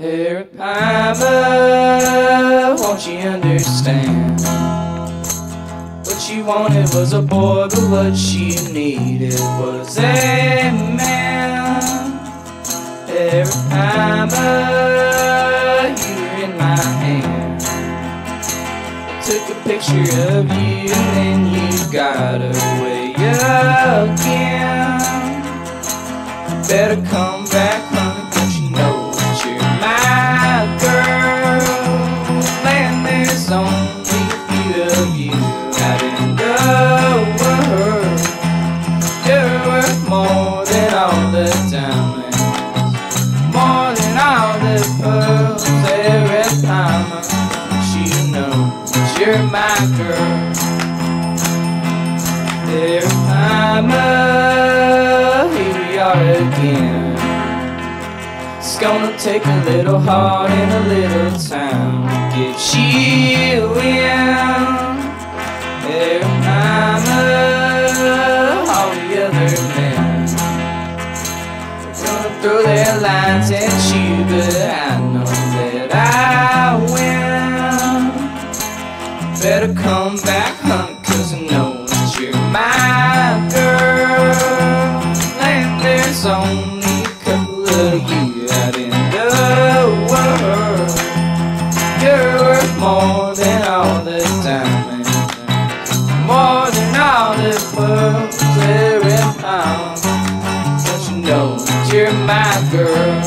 Arapaima, won't you understand? What she wanted was a boy, but what she needed was a man. Arapaima, you were in my hand. I took a picture of you and then you got away again. Better come back, honey, don't you know that you're my girl? And there's only a few of you out in the world. You're worth more than all the diamonds, more than all the pearls. Arapaima, don't you know that you're my girl? Arapaima, again. It's gonna take a little heart and a little time to get you in. Arapaima, all the other men are gonna throw their lines at you, but I know that I win. Better come back, honey, 'cause I know that you're my girl. There's only a couple of you out in the world. You're worth more than all the diamonds, more than all the pearls. Arapaima, don't you know that you're my girl?